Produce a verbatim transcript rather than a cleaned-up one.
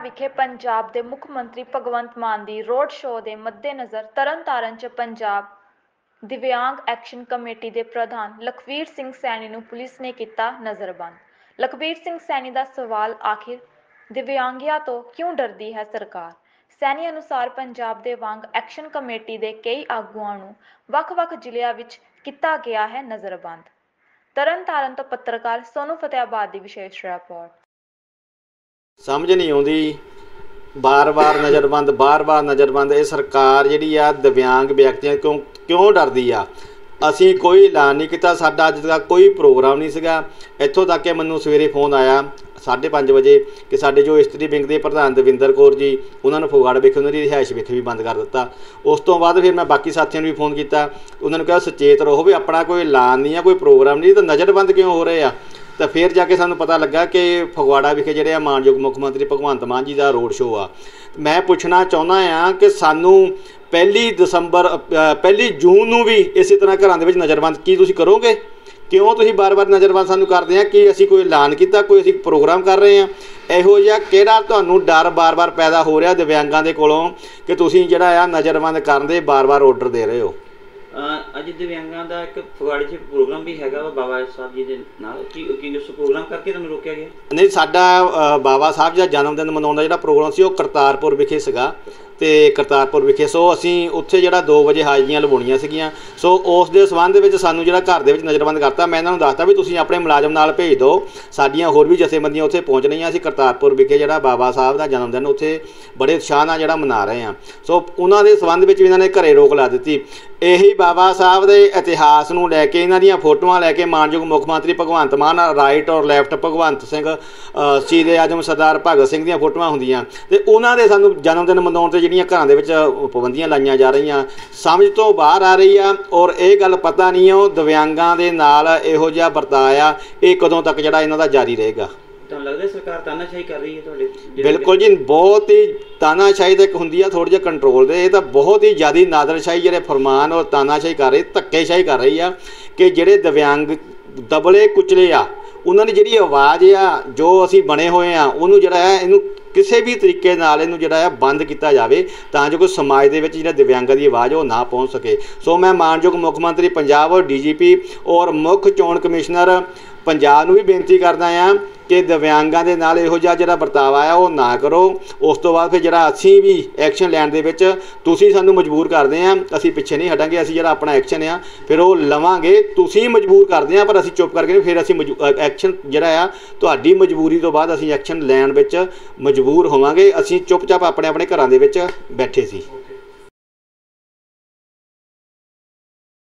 विखे पंजाब के मुख मंत्री भगवंत मान की रोड शो के मद्देनज़र तरन तारण च पंजाब दिव्यांग एक्शन कमेटी के प्रधान लखवीर सिंह सैनी नूं पुलिस ने किया नज़रबंद। लखवीर सिंह सैनी का सवाल, आखिर दिव्यांगियां तो क्यों डरती है सरकार। सैनी अनुसार पंजाब दे वांग एक्शन कमेटी के कई आगुआं नूं वख-वख जिलिਆਂ विच किया गया है नज़रबंद। तरन तारण तो पत्रकार सोनू फतेहाबाद की विशेष रिपोर्ट। समझ नहीं आती, बार बार नज़रबंद बार बार नज़रबंद। ये सरकार जी आ दिव्यांग व्यक्तियों क्यों क्यों डरती आ। असी कोई ऐलान नहीं किया, साडा अज तक कोई प्रोग्राम नहीं सीगा। इत्थों तक कि मैनूं सवेरे फोन आया साढ़े पाँच बजे कि साडे जो इस्त्री विंग के प्रधान दविंदर कौर जी उन्होंने फगवाड़ा विखे उन्होंने रिहायश विखे भी बंद कर दिता। उस तो बाद फिर मैं बाकी साथियों भी फोन किया, उन्होंने कहा सचेत रहो भी अपना कोई ऐलान नहीं है, कोई प्रोग्राम नहीं, तो नज़रबंद क्यों हो रहे हैं। तो फिर जाके सानू पता लगा कि फगवाड़ा विखे जिहड़े मानयोग मुख मंत्री भगवंत मान जी का रोड शो आ। मैं पूछना चाहुंदा हाँ कि सानू पहली दसंबर पहली जून नूं भी इस तरह घरां दे विच नज़रबंद की तुसीं करोगे। क्यों तुसीं बार बार नज़रबंद सानू करदे हैं कि असीं कोई ऐलान किया, कोई असीं प्रोग्राम कर रहे हैं। इहो जिहा किहड़ा तुहानूं डर बार बार पैदा हो रहा दिव्यांगां दे कोलों कि तुसीं जिहड़ा आ नज़रबंद करन दे बार बार ऑर्डर दे रहे हो। अज दिव्यांगां दा एक फगवाड़े च प्रोग्राम भी हैगा बाबा साहब जी दे नाल की की उस प्रोग्राम करके तुहानूं रोकिया गया? नहीं, साडा बाबा साहब जी दा जन्मदिन मनाउण दा जिहड़ा प्रोग्राम सी ओह करतारपुर विखे सीगा ते करतारपुर विखे सो असीं उत्थे जिहड़ा दो वजे हाजियां लवाउणीਆਂ सीगीਆਂ। सो उस दे संबंध विच सानूं जिहड़ा घर दे विच नज़रबंद करता। मैं इन्हां नूं दसता भी तुसीं अपने मुलाजम नाल भेज दो, साडीਆਂ होर भी जथेबंदियां उत्थे पहुँच रहीਆਂ। असीं करतारपुर विखे जिहड़ा बाबा साहब दा जन्मदिन उत्थे बड़े उत्साह नाल जिहड़ा मना रहे हैं। सो उन्हां दे संबंध विच भी इन्हां ने घरे रोक ला दित्ती। यही बाबा साहब के इतिहास नूं लैके इन्हां दीयां फोटोआं लैके मानयोग मुख मंत्री भगवंत मान राइट और लैफ्ट भगवंत सिंह शहीद आजम सरदार भगत सिंह दीयां फोटोआं हुंदियां ते उन्हां दे सानूं जन्मदिन मनाउण ते जिहड़ियां घरां दे विच पाबंदियां लाईयां जा रहीਆਂ समझ तो बाहर आ रही है। और ये गल पता नहीं है दिव्यांगां दे नाल इहो जिहा वरताया ये कदों तक जिहड़ा इन्हां दा जारी रहेगा। लगदा सरकार तानाशाही कर रही है तुहाडे? बिल्कुल जी, बहुत ही तानाशाही तो एक हुंदी आ थोड़ी जिहा कंट्रोल दे, ये तो बहुत ही ज़्यादा नादरशाही जिहड़े फरमान और तानाशाही कर रही, धक्केशाही कर रही आ कि जिहड़े दिव्यांग दबले कुचले आ उन्हां दी जिहड़ी आवाज़ आ जो असीं बने होए आ उहनूं जिहड़ा है इहनूं किसी भी तरीके नाल इहनूं जिहड़ा है बंद किया जाए तां जो कोई समाज दे विच जिहड़ा दिव्यांगां दी आवाज़ वो ना पहुँच सके। सो मैं मानयोग मुख मंत्री पंजाब और डी जी पी और मुख चोण कमिश्नर पंजाब नूं भी बेनती करदा आ कि दिव्यांगां दे नाल इहो जिहा जिहड़ा बर्ताव आया वो ना करो। उस तो बाद फिर जिहड़ा असीं भी एक्शन लैण दे विच तुसीं सानूं मजबूर करदे आ, असीं पिछे नहीं हटांगे। असीं जिहड़ा अपना एक्शन आ फिर वो लवांगे, तुसीं मजबूर करदे आ पर असीं चुप करके फिर असीं एक्शन जिहड़ा आ तुहाडी मजबूरी तो बाद असीं एक्शन लैण विच मजबूर होवांगे। असीं चुपचाप अपने अपने घरां दे विच बैठे सी।